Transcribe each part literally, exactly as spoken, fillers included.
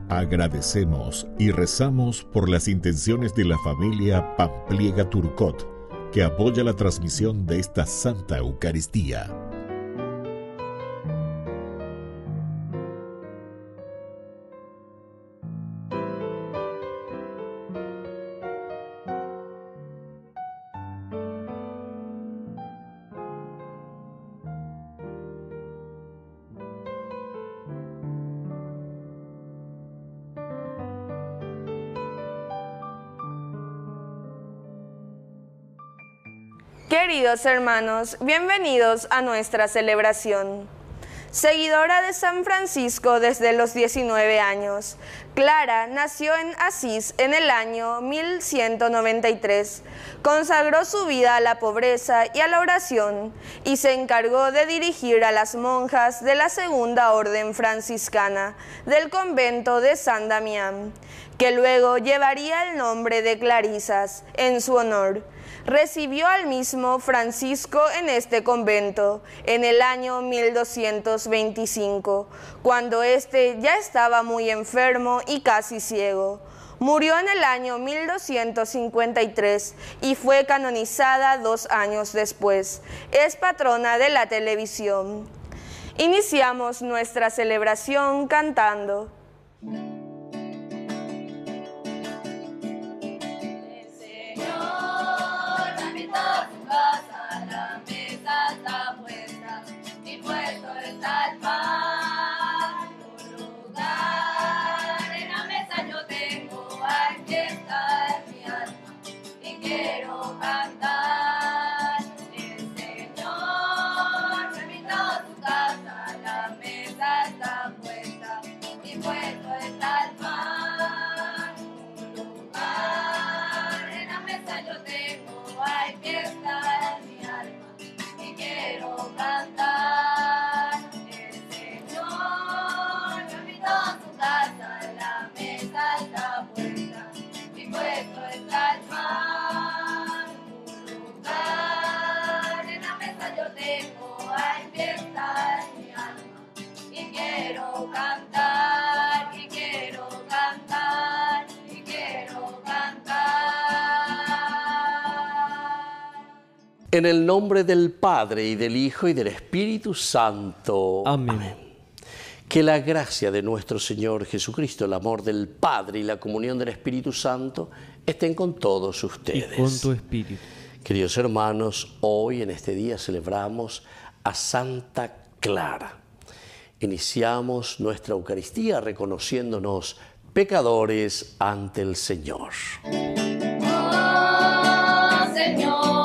Agradecemos y rezamos por las intenciones de la familia Pampliega Turcot, que apoya la transmisión de esta Santa Eucaristía. Queridos hermanos, bienvenidos a nuestra celebración. Seguidora de San Francisco desde los diecinueve años, Clara nació en Asís en el año mil ciento noventa y tres. Consagró su vida a la pobreza y a la oración y se encargó de dirigir a las monjas de la Segunda Orden Franciscana del convento de San Damián, que luego llevaría el nombre de Clarisas en su honor. Recibió al mismo Francisco en este convento en el año mil doscientos veinticinco, cuando éste ya estaba muy enfermo y casi ciego. Murió en el año mil doscientos cincuenta y tres y fue canonizada dos años después. Es patrona de la televisión. Iniciamos nuestra celebración cantando. En el nombre del Padre, y del Hijo, y del Espíritu Santo. Amén. Amén. Que la gracia de nuestro Señor Jesucristo, el amor del Padre y la comunión del Espíritu Santo estén con todos ustedes. Y con tu espíritu. Queridos hermanos, hoy en este día celebramos a Santa Clara. Iniciamos nuestra Eucaristía reconociéndonos pecadores ante el Señor. Oh, Señor.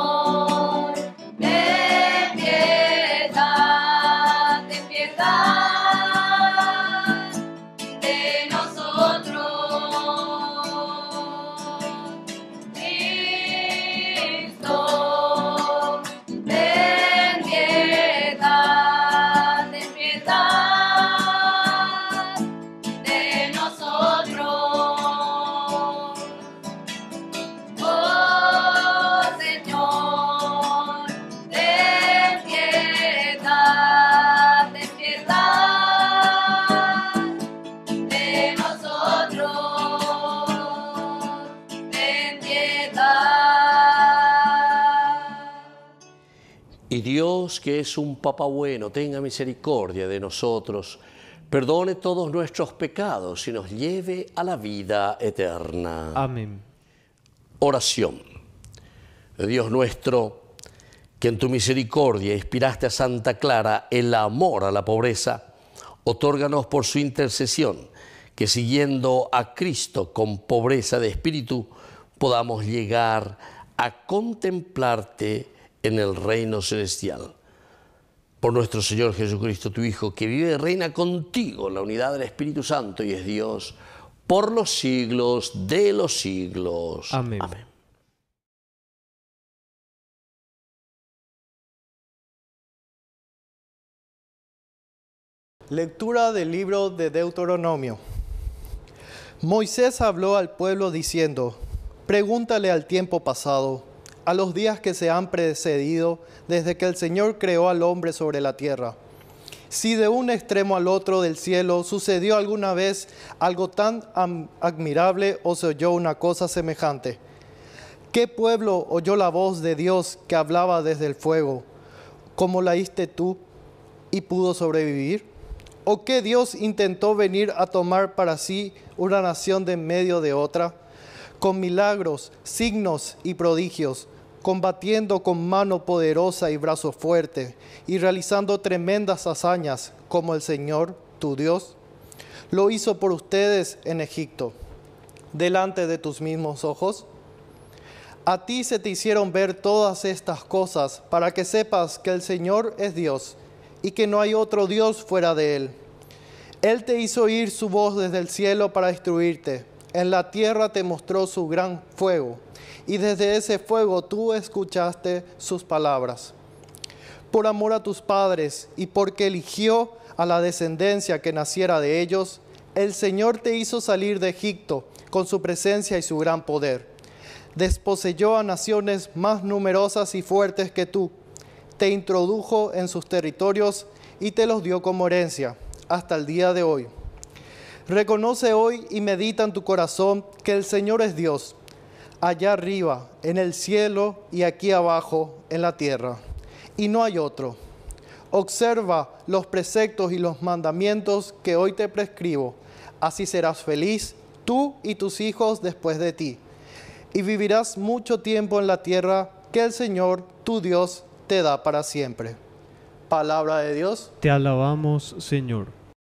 Y Dios, que es un Papa bueno, tenga misericordia de nosotros, perdone todos nuestros pecados y nos lleve a la vida eterna. Amén. Oración. Dios nuestro, que en tu misericordia inspiraste a Santa Clara el amor a la pobreza, otórganos por su intercesión, que siguiendo a Cristo con pobreza de espíritu, podamos llegar a contemplarte en el reino celestial. Por nuestro Señor Jesucristo, tu Hijo, que vive y reina contigo en la unidad del Espíritu Santo y es Dios, por los siglos de los siglos. Amén. Amén. Lectura del libro de Deuteronomio. Moisés habló al pueblo diciendo: pregúntale al tiempo pasado, a los días que se han precedido desde que el Señor creó al hombre sobre la tierra. Si de un extremo al otro del cielo sucedió alguna vez algo tan admirable o se oyó una cosa semejante. ¿Qué pueblo oyó la voz de Dios que hablaba desde el fuego, como la oíste tú, y pudo sobrevivir? ¿O qué Dios intentó venir a tomar para sí una nación de en medio de otra, con milagros, signos y prodigios, combatiendo con mano poderosa y brazo fuerte, y realizando tremendas hazañas como el Señor, tu Dios? Lo hizo por ustedes en Egipto, delante de tus mismos ojos. A ti se te hicieron ver todas estas cosas para que sepas que el Señor es Dios y que no hay otro Dios fuera de Él. Él te hizo oír su voz desde el cielo para instruirte. En la tierra te mostró su gran fuego y desde ese fuego tú escuchaste sus palabras. Por amor a tus padres y porque eligió a la descendencia que naciera de ellos, el Señor te hizo salir de Egipto con su presencia y su gran poder. Desposeyó a naciones más numerosas y fuertes que tú, te introdujo en sus territorios y te los dio como herencia hasta el día de hoy. Reconoce hoy y medita en tu corazón que el Señor es Dios, allá arriba, en el cielo y aquí abajo, en la tierra, y no hay otro. Observa los preceptos y los mandamientos que hoy te prescribo, así serás feliz tú y tus hijos después de ti, y vivirás mucho tiempo en la tierra que el Señor, tu Dios, te da para siempre. Palabra de Dios. Te alabamos, Señor.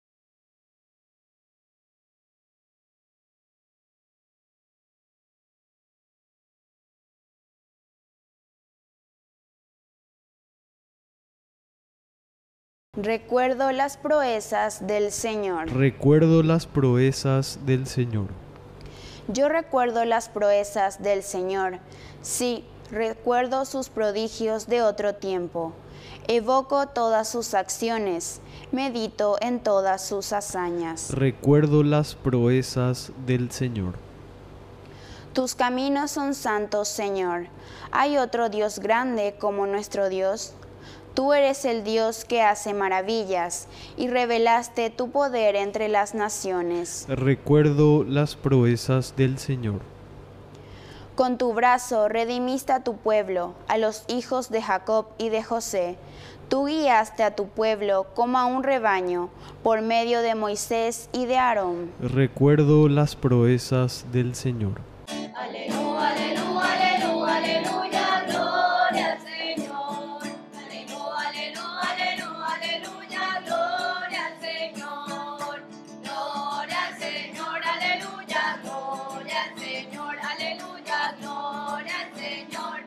Recuerdo las proezas del Señor. Recuerdo las proezas del Señor. Yo recuerdo las proezas del Señor. Sí, recuerdo sus prodigios de otro tiempo. Evoco todas sus acciones. Medito en todas sus hazañas. Recuerdo las proezas del Señor. Tus caminos son santos, Señor. ¿Hay otro Dios grande como nuestro Dios? Tú eres el Dios que hace maravillas y revelaste tu poder entre las naciones. Recuerdo las proezas del Señor. Con tu brazo redimiste a tu pueblo, a los hijos de Jacob y de José. Tú guiaste a tu pueblo como a un rebaño, por medio de Moisés y de Aarón. Recuerdo las proezas del Señor. Aleluya, aleluya, aleluya, aleluya, gloria al Señor. Aleluya, aleluya, aleluya, gloria al Señor. Gloria al Señor, aleluya, gloria al Señor, aleluya, gloria al Señor,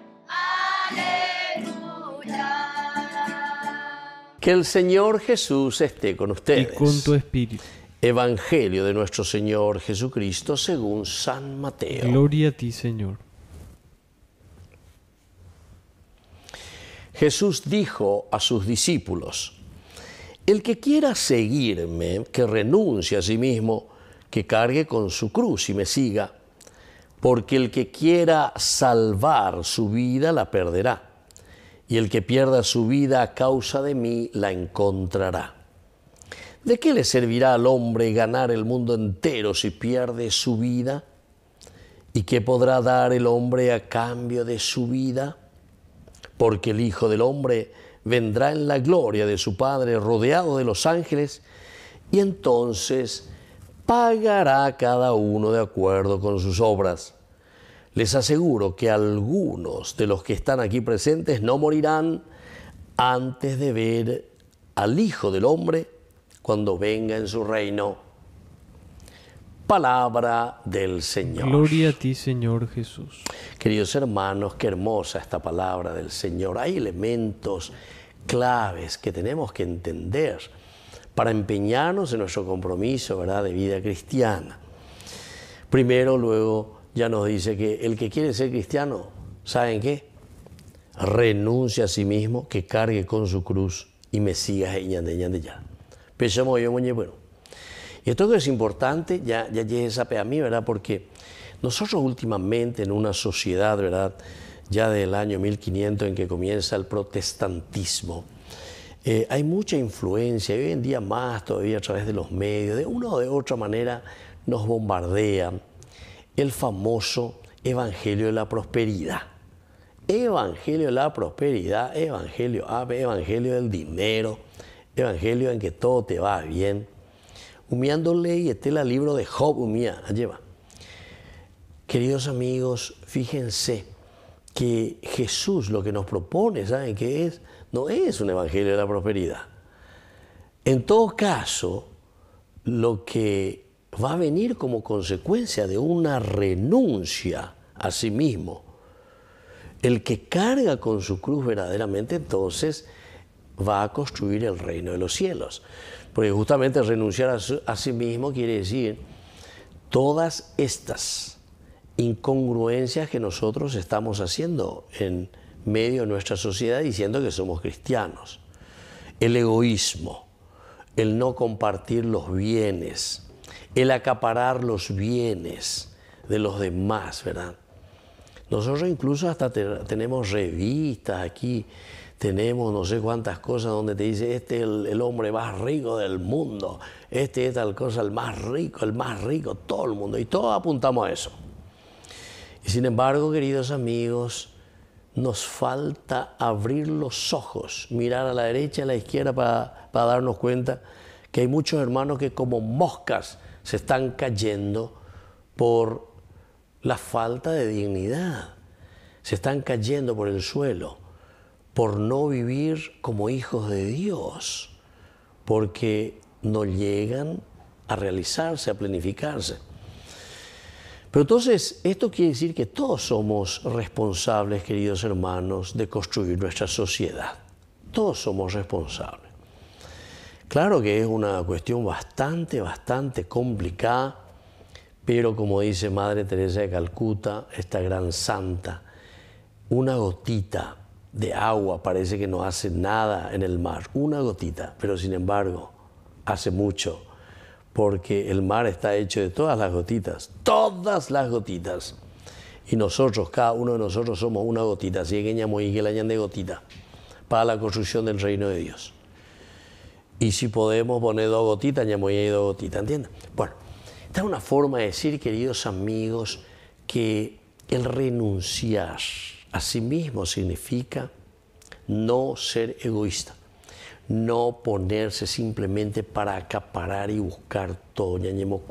aleluya. Que el Señor Jesús esté con ustedes. Y con tu espíritu. Evangelio de nuestro Señor Jesucristo según San Mateo. Gloria a ti, Señor. Jesús dijo a sus discípulos: el que quiera seguirme, que renuncie a sí mismo, que cargue con su cruz y me siga, porque el que quiera salvar su vida la perderá, y el que pierda su vida a causa de mí la encontrará. ¿De qué le servirá al hombre ganar el mundo entero si pierde su vida? ¿Y qué podrá dar el hombre a cambio de su vida? Porque el Hijo del Hombre vendrá en la gloria de su Padre rodeado de los ángeles, y entonces pagará cada uno de acuerdo con sus obras. Les aseguro que algunos de los que están aquí presentes no morirán antes de ver al Hijo del Hombre cuando venga en su reino. Palabra del Señor. Gloria a ti, Señor Jesús. Queridos hermanos, qué hermosa esta palabra del Señor. Hay elementos claves que tenemos que entender para empeñarnos en nuestro compromiso, ¿verdad?, de vida cristiana. Primero, luego, ya nos dice que el que quiere ser cristiano, ¿saben qué? Renuncia a sí mismo, que cargue con su cruz y me siga ya. Pensamos yo, muy bueno. Y esto que es importante, ya, ya llega a mí, ¿verdad? Porque nosotros últimamente en una sociedad, ¿verdad?, ya del año mil quinientos en que comienza el protestantismo, Eh, hay mucha influencia, y hoy en día más todavía a través de los medios, de una o de otra manera nos bombardean el famoso Evangelio de la Prosperidad. Evangelio de la prosperidad, evangelio, evangelio del dinero, evangelio en que todo te va bien. Humeándole y este el libro de Job, humía, lleva. Queridos amigos, fíjense que Jesús lo que nos propone, ¿saben qué es? No es un evangelio de la prosperidad. En todo caso, lo que va a venir como consecuencia de una renuncia a sí mismo, el que carga con su cruz verdaderamente, entonces va a construir el reino de los cielos. Porque justamente renunciar a, su, a sí mismo quiere decir todas estas incongruencias que nosotros estamos haciendo en medio de nuestra sociedad diciendo que somos cristianos. El egoísmo, el no compartir los bienes, el acaparar los bienes de los demás, ¿verdad? Nosotros incluso hasta te, tenemos revistas aquí, tenemos no sé cuántas cosas donde te dice este es el, el hombre más rico del mundo, este es tal cosa, el más rico, el más rico, todo el mundo, y todos apuntamos a eso. Y sin embargo, queridos amigos, nos falta abrir los ojos, mirar a la derecha y a la izquierda para, para darnos cuenta que hay muchos hermanos que como moscas se están cayendo por la falta de dignidad, se están cayendo por el suelo, por no vivir como hijos de Dios, porque no llegan a realizarse, a planificarse. Pero entonces, esto quiere decir que todos somos responsables, queridos hermanos, de construir nuestra sociedad. Todos somos responsables. Claro que es una cuestión bastante, bastante complicada, pero como dice Madre Teresa de Calcuta, esta gran santa, una gotita de agua parece que no hace nada en el mar, una gotita, pero sin embargo hace mucho, porque el mar está hecho de todas las gotitas, todas las gotitas. Y nosotros, cada uno de nosotros somos una gotita, así que ñamo y que la ñan de gotita, para la construcción del reino de Dios. Y si podemos poner dos gotitas, ñamo y dos gotitas, ¿entienden? Bueno, esta es una forma de decir, queridos amigos, que el renunciar a sí mismo significa no ser egoísta, no ponerse simplemente para acaparar y buscar todo.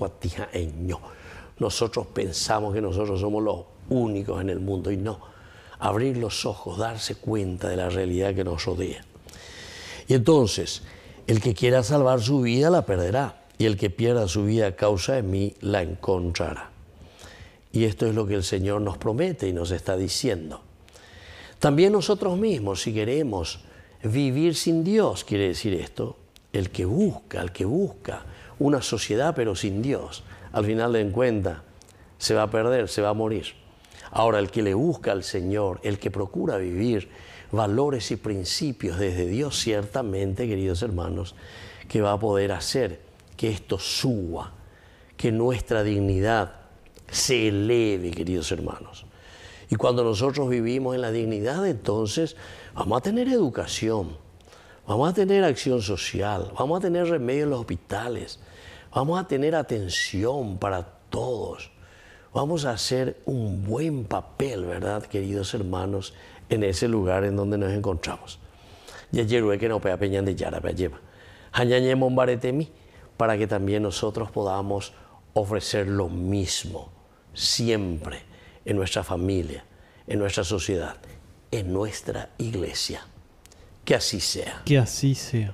Nosotros pensamos que nosotros somos los únicos en el mundo y no. Abrir los ojos, darse cuenta de la realidad que nos rodea. Y entonces, el que quiera salvar su vida la perderá, y el que pierda su vida a causa de mí la encontrará. Y esto es lo que el Señor nos promete y nos está diciendo. También nosotros mismos, si queremos vivir sin Dios, quiere decir esto, el que busca, el que busca una sociedad pero sin Dios, al final de cuentas se va a perder, se va a morir. Ahora, el que le busca al Señor, el que procura vivir valores y principios desde Dios, ciertamente, queridos hermanos, que va a poder hacer que esto suba, que nuestra dignidad se eleve, queridos hermanos. Y cuando nosotros vivimos en la dignidad, entonces vamos a tener educación, vamos a tener acción social, vamos a tener remedio en los hospitales, vamos a tener atención para todos. Vamos a hacer un buen papel, ¿verdad, queridos hermanos, en ese lugar en donde nos encontramos. Para que también nosotros podamos ofrecer lo mismo siempre en nuestra familia, en nuestra sociedad, en nuestra iglesia. Que así sea. Que así sea.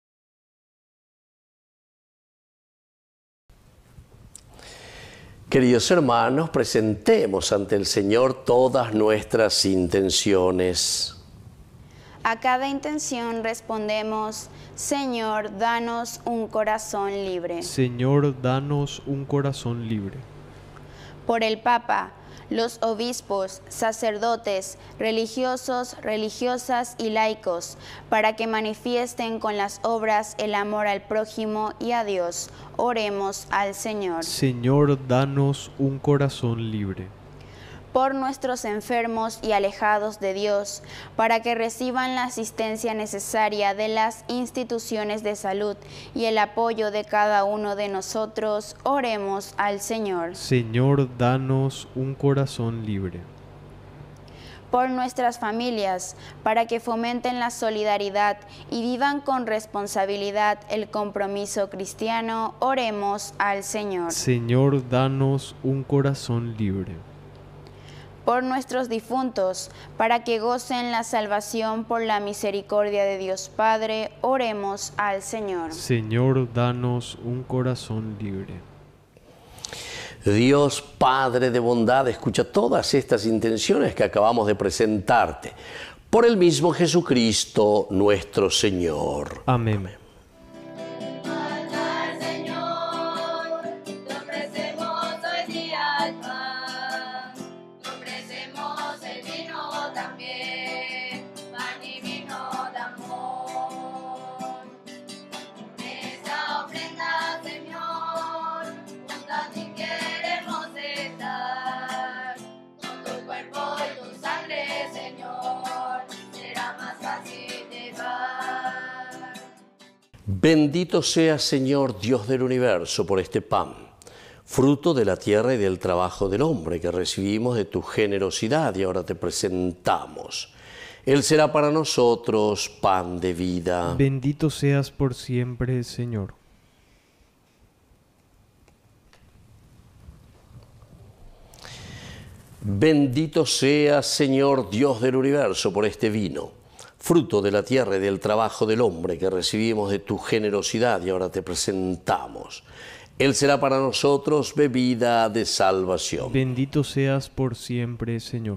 Queridos hermanos, presentemos ante el Señor todas nuestras intenciones. A cada intención respondemos, Señor, danos un corazón libre. Señor, danos un corazón libre. Por el Papa, los obispos, sacerdotes, religiosos, religiosas y laicos, para que manifiesten con las obras el amor al prójimo y a Dios. Oremos al Señor. Señor, danos un corazón libre. por nuestros enfermos y alejados de Dios, para que reciban la asistencia necesaria de las instituciones de salud y el apoyo de cada uno de nosotros, oremos al Señor. Señor, danos un corazón libre. Por nuestras familias, para que fomenten la solidaridad y vivan con responsabilidad el compromiso cristiano, oremos al Señor. Señor, danos un corazón libre. Por nuestros difuntos, para que gocen la salvación por la misericordia de Dios Padre, oremos al Señor. Señor, danos un corazón libre. Dios Padre de bondad, escucha todas estas intenciones que acabamos de presentarte. Por el mismo Jesucristo nuestro Señor. Amén. Al Señor, te ofrecemos hoy día el pan, te ofrecemos el vino también, pan y vino de amor. Esta ofrenda, Señor, junto a ti queremos estar, con tu cuerpo y tu sangre, Señor, será más fácil llevar. Bendito seas, Señor, Dios del universo, por este pan, fruto de la tierra y del trabajo del hombre que recibimos de tu generosidad y ahora te presentamos. Él será para nosotros pan de vida. Bendito seas por siempre, Señor. Bendito seas, Señor, Dios del universo, por este vino, fruto de la tierra y del trabajo del hombre que recibimos de tu generosidad y ahora te presentamos. Él será para nosotros bebida de salvación. Bendito seas por siempre, Señor.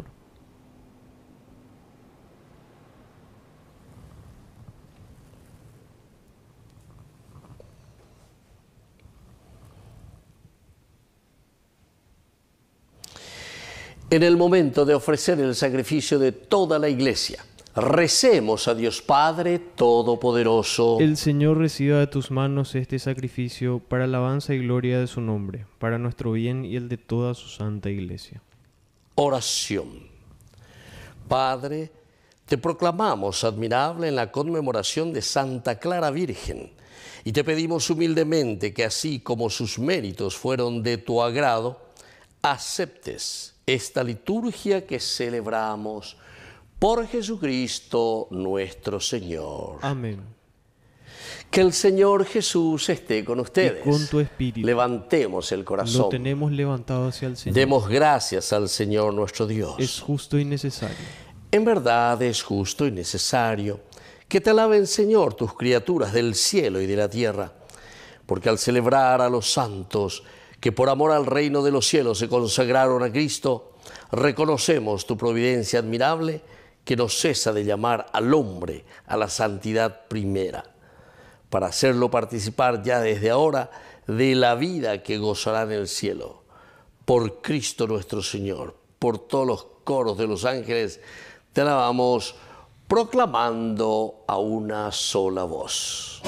En el momento de ofrecer el sacrificio de toda la Iglesia, recemos a Dios Padre Todopoderoso. El Señor reciba de tus manos este sacrificio para alabanza y gloria de su nombre, para nuestro bien y el de toda su santa Iglesia. Oración. Padre, te proclamamos admirable en la conmemoración de Santa Clara Virgen y te pedimos humildemente que así como sus méritos fueron de tu agrado, aceptes esta liturgia que celebramos por Jesucristo nuestro Señor. Amén. Que el Señor Jesús esté con ustedes. Y con tu espíritu. Levantemos el corazón. Lo tenemos levantado hacia el Señor. Demos gracias al Señor nuestro Dios. Es justo y necesario. En verdad es justo y necesario que te alaben, Señor, tus criaturas del cielo y de la tierra, porque al celebrar a los santos que por amor al reino de los cielos se consagraron a Cristo, reconocemos tu providencia admirable que no cesa de llamar al hombre a la santidad primera, para hacerlo participar ya desde ahora de la vida que gozará en el cielo. Por Cristo nuestro Señor, por todos los coros de los ángeles, te alabamos proclamando a una sola voz.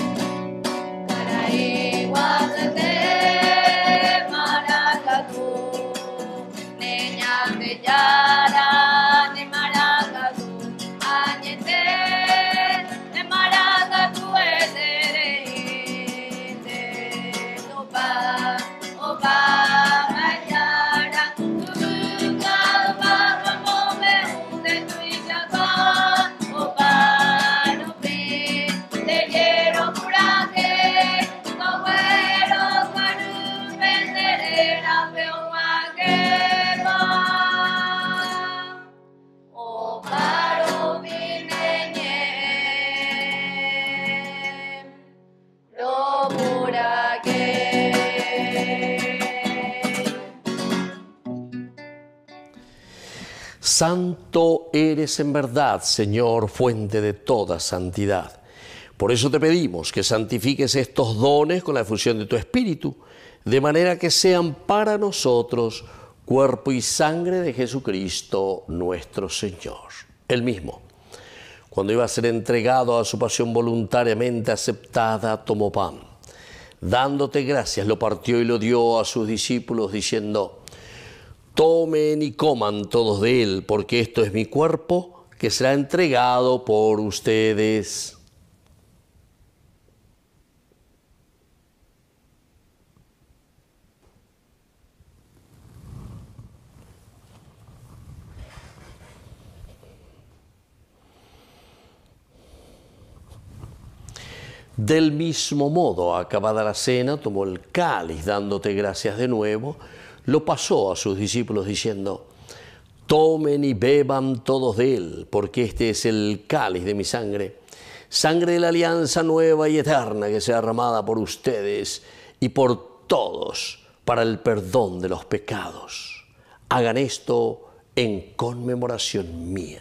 Santo eres en verdad, Señor, fuente de toda santidad. Por eso te pedimos que santifiques estos dones con la efusión de tu Espíritu, de manera que sean para nosotros cuerpo y sangre de Jesucristo nuestro Señor. Él mismo, cuando iba a ser entregado a su pasión voluntariamente aceptada, tomó pan. Dándote gracias, lo partió y lo dio a sus discípulos, diciendo: tomen y coman todos de él, porque esto es mi cuerpo que será entregado por ustedes. Del mismo modo, acabada la cena, tomó el cáliz, dándote gracias de nuevo, lo pasó a sus discípulos diciendo: tomen y beban todos de él, porque este es el cáliz de mi sangre, sangre de la alianza nueva y eterna que sea derramada por ustedes y por todos para el perdón de los pecados. Hagan esto en conmemoración mía.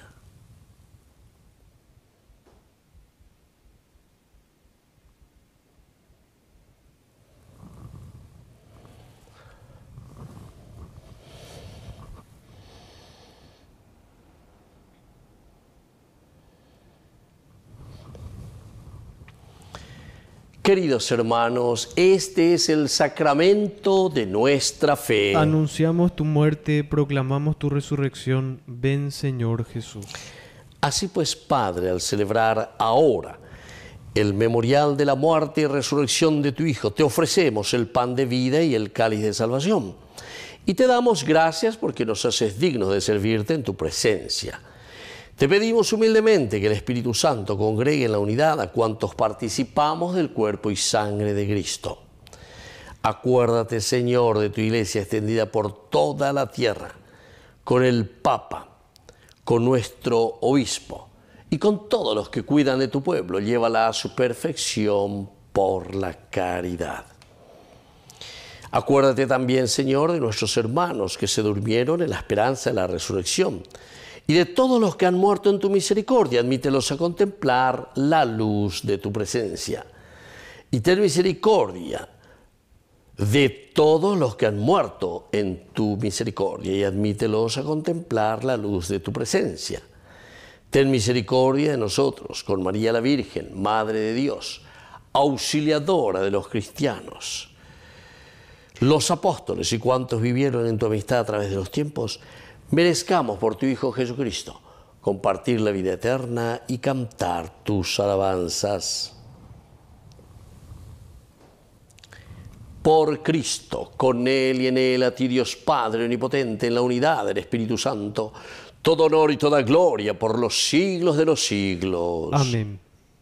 Queridos hermanos, este es el sacramento de nuestra fe. Anunciamos tu muerte, proclamamos tu resurrección. Ven, Señor Jesús. Así pues, Padre, al celebrar ahora el memorial de la muerte y resurrección de tu Hijo, te ofrecemos el pan de vida y el cáliz de salvación. Y te damos gracias porque nos haces dignos de servirte en tu presencia. Te pedimos humildemente que el Espíritu Santo congregue en la unidad a cuantos participamos del cuerpo y sangre de Cristo. Acuérdate, Señor, de tu iglesia extendida por toda la tierra, con el Papa, con nuestro obispo y con todos los que cuidan de tu pueblo. Llévala a su perfección por la caridad. Acuérdate también, Señor, de nuestros hermanos que se durmieron en la esperanza de la resurrección, y de todos los que han muerto en tu misericordia. Admítelos a contemplar la luz de tu presencia. Y ten misericordia de todos los que han muerto en tu misericordia, y admítelos a contemplar la luz de tu presencia. Ten misericordia de nosotros, con María la Virgen, Madre de Dios, auxiliadora de los cristianos, los apóstoles y cuantos vivieron en tu amistad a través de los tiempos. Merezcamos por tu Hijo Jesucristo compartir la vida eterna y cantar tus alabanzas. Por Cristo, con Él y en Él, a ti Dios Padre Omnipotente, en la unidad del Espíritu Santo, todo honor y toda gloria por los siglos de los siglos. Amén.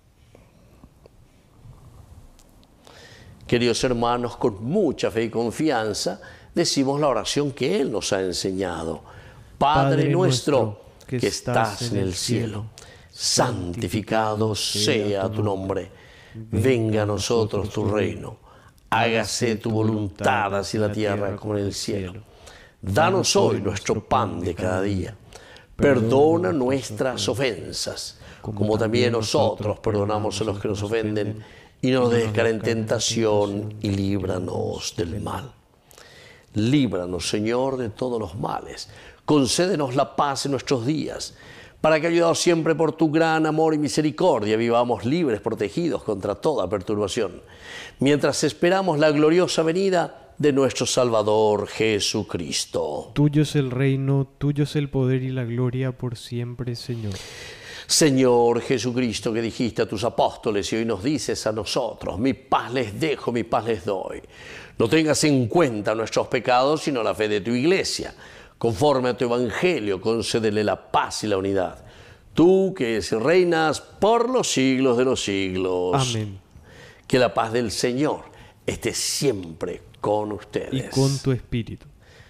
Queridos hermanos, con mucha fe y confianza, decimos la oración que Él nos ha enseñado. Padre, Padre nuestro, que, que estás en el cielo, santificado sea tu nombre. Venga a nosotros tu reino. Hágase tu voluntad así en la tierra como en el cielo. Danos hoy nuestro pan de cada día. Perdona nuestras ofensas, como también nosotros perdonamos a los que nos ofenden. Y no nos dejes caer en tentación y líbranos del mal. Líbranos, Señor, de todos los males. Concédenos la paz en nuestros días, para que, ayudados siempre por tu gran amor y misericordia, vivamos libres, protegidos contra toda perturbación, mientras esperamos la gloriosa venida de nuestro Salvador Jesucristo. Tuyo es el reino, tuyo es el poder y la gloria por siempre, Señor. Señor Jesucristo, que dijiste a tus apóstoles y hoy nos dices a nosotros: mi paz les dejo, mi paz les doy. No tengas en cuenta nuestros pecados, sino la fe de tu iglesia. Conforme a tu evangelio, concédele la paz y la unidad. Tú que es y reinas por los siglos de los siglos. Amén. Que la paz del Señor esté siempre con ustedes. Y con tu espíritu.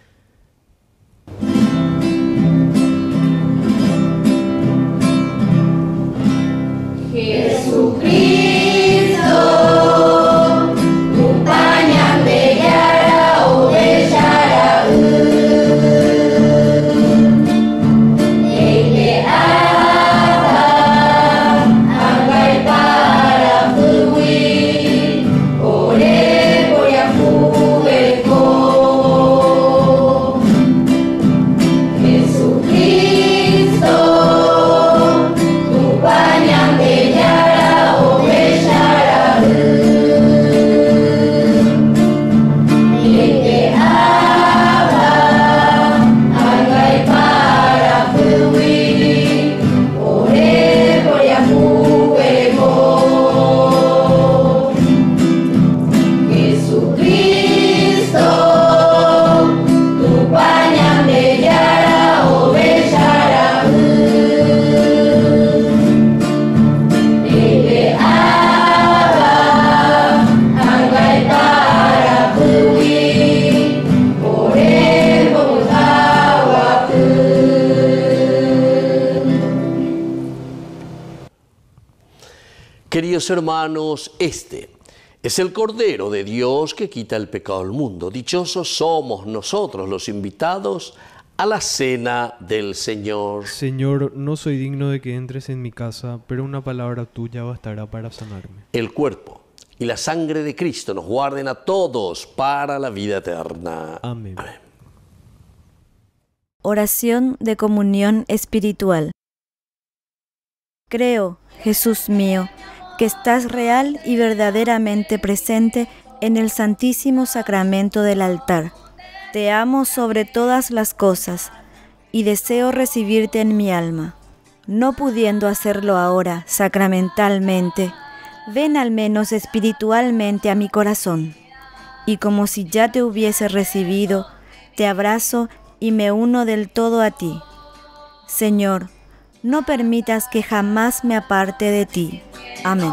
Jesucristo, tu pañal de yara o de yara, ele ata, angkai para fluir, ore por yafu elko. Queridos hermanos, este es el Cordero de Dios que quita el pecado del mundo. Dichosos somos nosotros los invitados a la cena del Señor. Señor, no soy digno de que entres en mi casa, pero una palabra tuya bastará para sanarme. El cuerpo y la sangre de Cristo nos guarden a todos para la vida eterna. Amén. Amén. Oración de comunión espiritual. Creo, Jesús mío, que estás real y verdaderamente presente en el Santísimo Sacramento del altar. Te amo sobre todas las cosas y deseo recibirte en mi alma. No pudiendo hacerlo ahora sacramentalmente, ven al menos espiritualmente a mi corazón, y como si ya te hubiese recibido, te abrazo y me uno del todo a ti. Señor, no permitas que jamás me aparte de ti. Amén.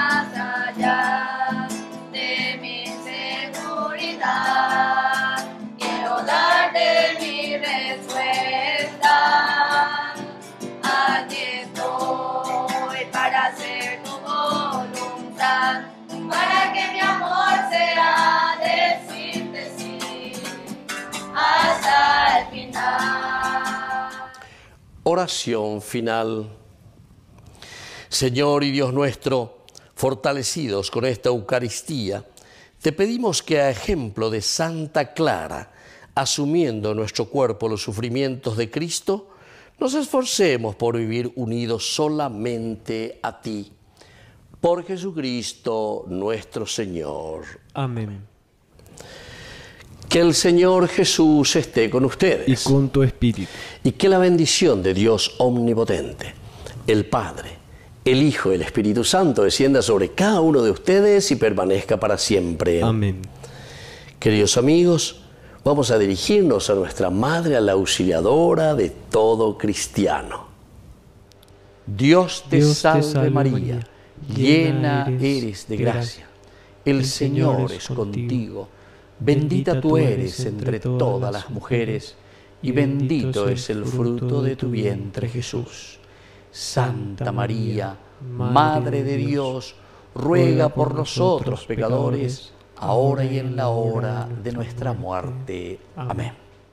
Para que mi amor sea decirte sí hasta el final. Oración final. Señor y Dios nuestro, fortalecidos con esta Eucaristía, te pedimos que a ejemplo de Santa Clara, asumiendo en nuestro cuerpo los sufrimientos de Cristo, nos esforcemos por vivir unidos solamente a ti. Por Jesucristo nuestro Señor. Amén. Que el Señor Jesús esté con ustedes. Y con tu espíritu. Y que la bendición de Dios omnipotente, el Padre, el Hijo y el Espíritu Santo descienda sobre cada uno de ustedes y permanezca para siempre. Amén. Queridos amigos, vamos a dirigirnos a nuestra Madre, a la auxiliadora de todo cristiano. Dios te Dios te salve, salve, María. María. Llena eres de gracia, el Señor es contigo, bendita tú eres entre todas las mujeres, y bendito es el fruto de tu vientre, Jesús. Santa María, Madre de Dios, ruega por nosotros pecadores, ahora y en la hora de nuestra muerte. Amén.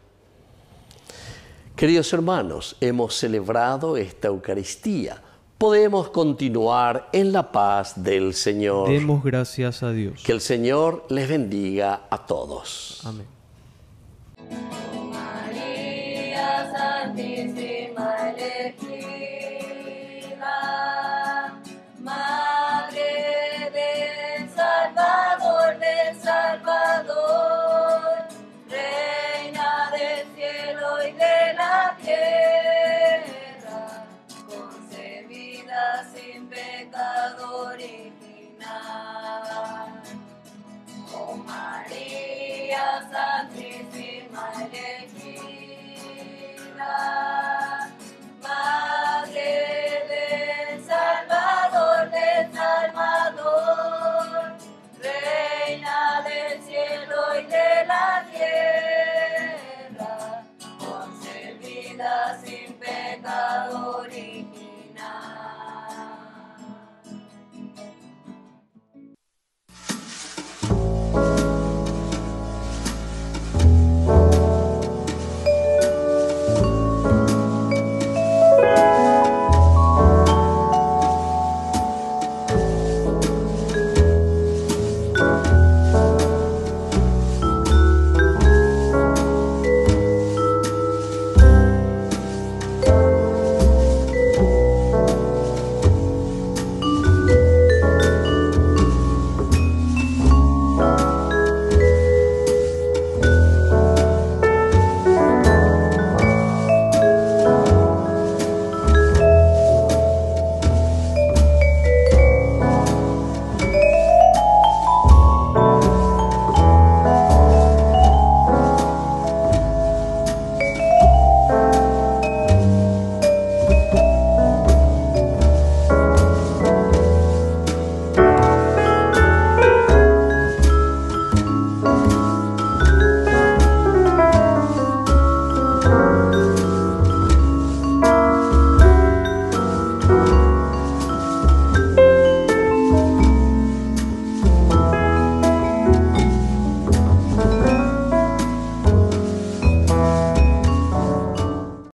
Queridos hermanos, hemos celebrado esta Eucaristía. Podemos continuar en la paz del Señor. Demos gracias a Dios. Que el Señor les bendiga a todos. Amén. María Santísima elegida, Madre del Salvador, del Salvador, Reina del cielo y de la tierra, concebida sin pecado original. Oh María Santísima elegida, Madre del Salvador, del Salvador, Reina del cielo y de la tierra, concebida sin pecado.